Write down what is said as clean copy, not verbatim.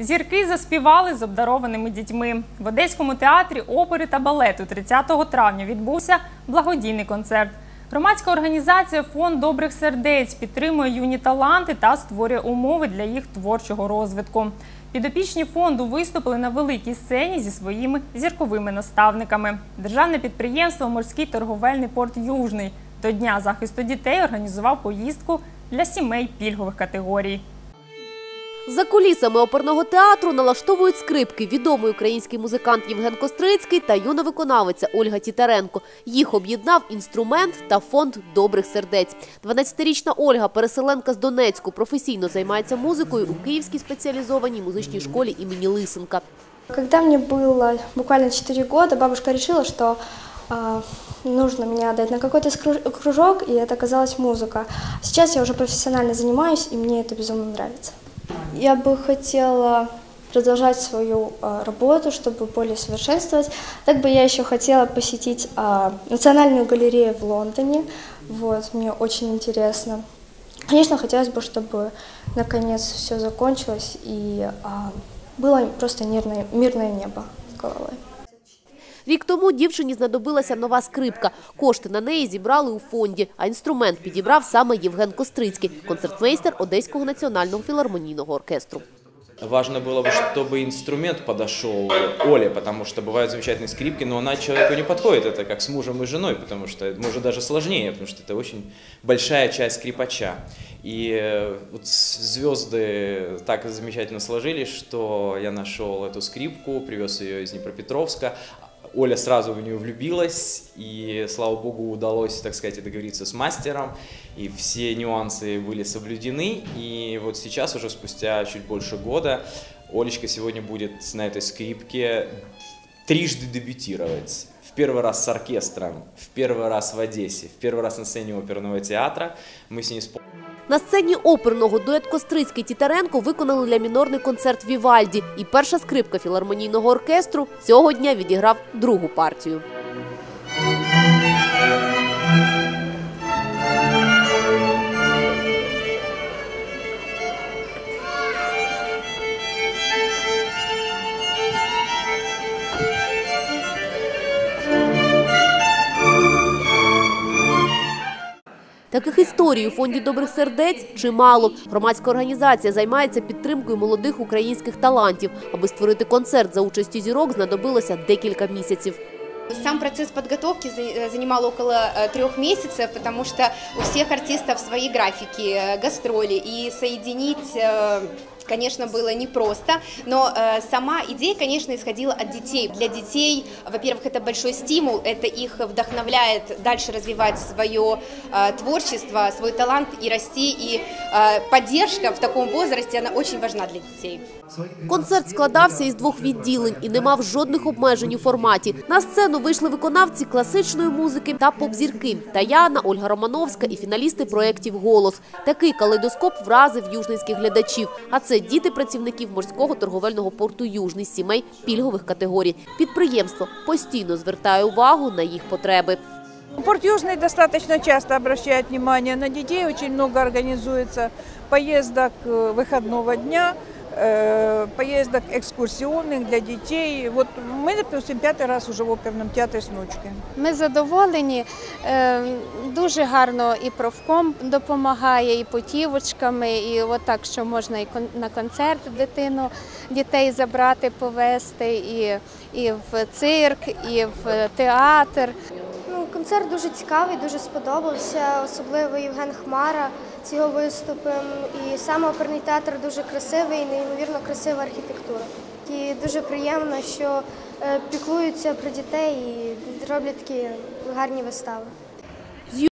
Зірки заспівали з обдарованими дітьми. В Одеському театрі опери та балету 30 травня відбувся благодійний концерт. Громадська організація «Фонд добрих сердець» підтримує юні таланти та створює умови для їх творчого розвитку. Підопічні фонду виступили на великій сцені зі своїми зірковими наставниками. Державне підприємство «Морський торговельний порт Южний» до Дня захисту дітей організував поїздку для сімей пільгових категорій. За кулісами оперного театру налаштовують скрипки відомий український музикант Євген Кострицький та юна виконавиця Ольга Тітаренко. Їх об'єднав інструмент та фонд добрих сердець. 12-річна Ольга, переселенка з Донецьку, професійно займається музикою у Київській спеціалізованій музичній школі імені Лисенка. Когда мне было буквально 4 года, бабушка решила, что нужно меня отдать на какой-то кружок, и это оказалась музыка. Сейчас я уже профессионально занимаюсь, и мне это безумно нравится. Я бы хотела продолжать свою работу, чтобы более совершенствовать. Так бы я еще хотела посетить Национальную галерею в Лондоне. Вот, мне очень интересно. Конечно, хотелось бы, чтобы наконец все закончилось и было просто мирное небо с головой. Рік тому дівчині знадобилася нова скрипка. Кошти на неї зібрали у фонді, а інструмент підібрав саме Євген Кострицький, концертмейстер Одеського національного філармонійного оркестру. Важно было бы, чтобы инструмент подошел Оле, потому что бывают замечательные скрипки, но она человеку не подходит. Это как с мужем и женой, потому что может даже сложнее, потому что это очень большая часть скрипача. И вот звезды так замечательно сложились, что я нашел эту скрипку, привез ее из Днепропетровска. Оля сразу в нее влюбилась, и, слава богу, удалось, так сказать, договориться с мастером, и все нюансы были соблюдены. И вот сейчас, уже спустя чуть больше года, Олечка сегодня будет на этой скрипке трижды дебютировать. В первый раз с оркестром, в первый раз в Одессе, в первый раз на сцене оперного театра. Мы с ней На сцені оперного дует Кострицький-Тітаренко виконали ля мінорний концерт Вівальді. І перша скрипка філармонійного оркестру цього дня відіграв другу партію. Таких історій у фонді добрих сердець чимало. Громадська організація займається підтримкою молодих українських талантів. Аби створити концерт за участі зірок, знадобилося декілька місяців. Сам процесс подготовки занимал около 3 месяцев, потому что у всех артистов свои графики, гастроли, и соединить, конечно, было непросто, но сама идея, конечно, исходила от детей. Для детей, во-первых, это большой стимул, это их вдохновляет дальше развивать свое творчество, свой талант и расти, и поддержка в таком возрасте, она очень важна для детей. Концерт складався із 2 відділень і не мав жодних обмежень у форматі. На сцену вийшли виконавці класичної музики та поп-зірки – Таяна, Ольга Романовська і фіналісти проєктів «Голос». Такий калейдоскоп вразив южницьких глядачів. А це діти працівників Морського торговельного порту «Южний» з сімей пільгових категорій. Підприємство постійно звертає увагу на їх потреби. Порт Южный достаточно часто обращает внимание на детей, очень много организуется поездок выходного дня, поездок экскурсионных для детей. Вот мы, допустим, 5-й раз уже в оперном театрі з внучкою. Ми задоволені, дуже гарно і профком допомагає, і путівочками, і отак, що можна і на концерт дітей забрати, повезти, і в цирк, і в театр. Концерт дуже цікавий, дуже сподобався, особливо Євген Хмара з його виступом. І саме оперний театр дуже красивий, неймовірно красива архітектура. І дуже приємно, що піклуються про дітей і роблять такі гарні вистави.